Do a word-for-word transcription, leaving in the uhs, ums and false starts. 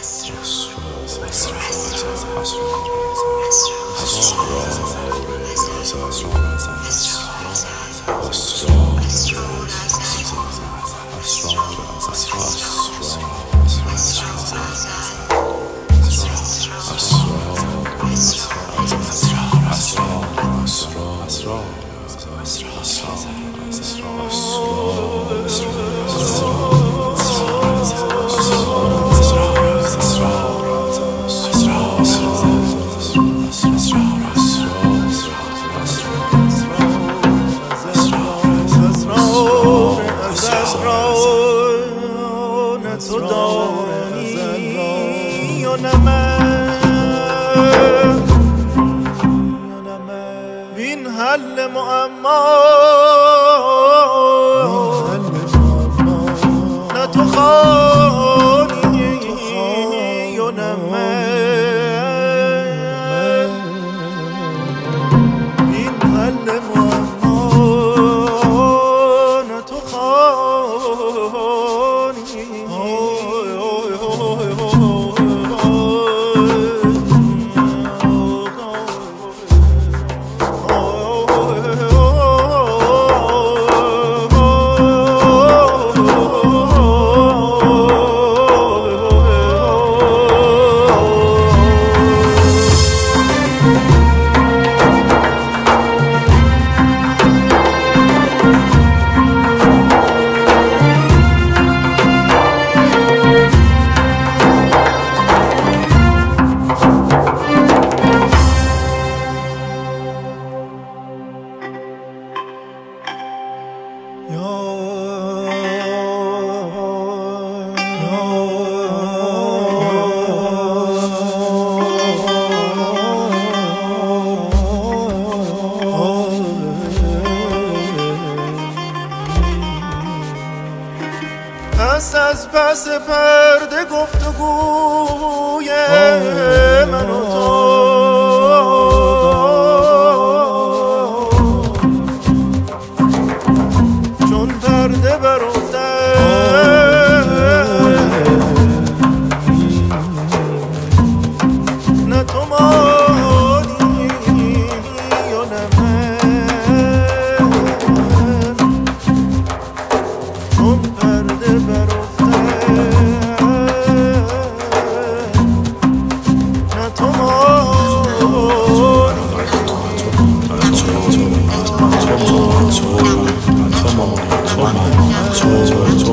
تو دانی یا نه من وین حل معما نه تو خانی یا نه من وین حل معما نه تو خانی پس از پس پرده گفتگوی من و تو چون پرده برافته نه تو مانی یا نه من چون پرده برافته نه تو مانی